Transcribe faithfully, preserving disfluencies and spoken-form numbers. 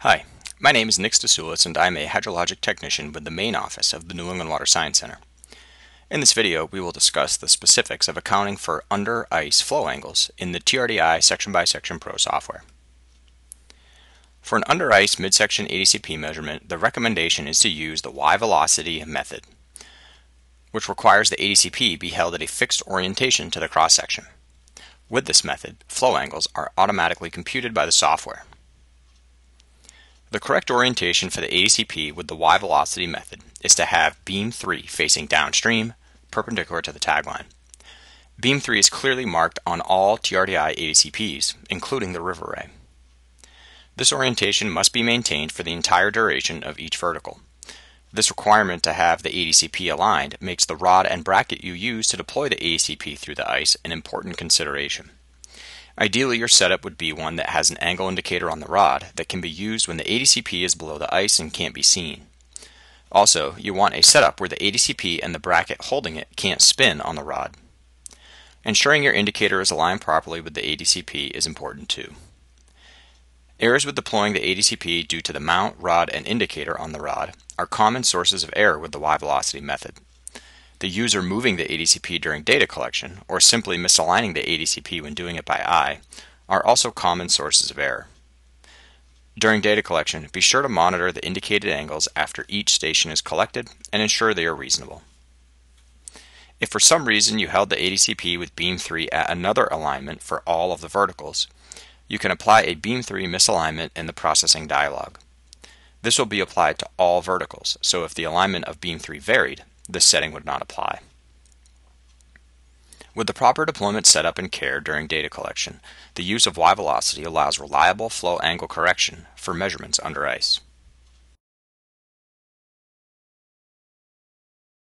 Hi, my name is Nick Stasulis and I'm a hydrologic technician with the main office of the New England Water Science Center. In this video, we will discuss the specifics of accounting for under ice flow angles in the T R D I Section by Section Pro software. For an under ice midsection A D C P measurement, the recommendation is to use the Y velocity method, which requires the A D C P be held at a fixed orientation to the cross section. With this method, flow angles are automatically computed by the software. The correct orientation for the A D C P with the Y velocity method is to have beam three facing downstream, perpendicular to the tagline. Beam three is clearly marked on all T R D I A D C Ps, including the river ray. This orientation must be maintained for the entire duration of each vertical. This requirement to have the A D C P aligned makes the rod and bracket you use to deploy the A D C P through the ice an important consideration. Ideally, your setup would be one that has an angle indicator on the rod that can be used when the A D C P is below the ice and can't be seen. Also, you want a setup where the A D C P and the bracket holding it can't spin on the rod. Ensuring your indicator is aligned properly with the A D C P is important too. Errors with deploying the A D C P due to the mount, rod, and indicator on the rod are common sources of error with the Y velocity method. The user moving the A D C P during data collection, or simply misaligning the A D C P when doing it by eye, are also common sources of error. During data collection, be sure to monitor the indicated angles after each station is collected and ensure they are reasonable. If for some reason you held the A D C P with beam three at another alignment for all of the verticals, you can apply a beam three misalignment in the processing dialog. This will be applied to all verticals, so if the alignment of beam three varied, this setting would not apply. With the proper deployment setup and care during data collection, the use of Y velocity allows reliable flow angle correction for measurements under ice.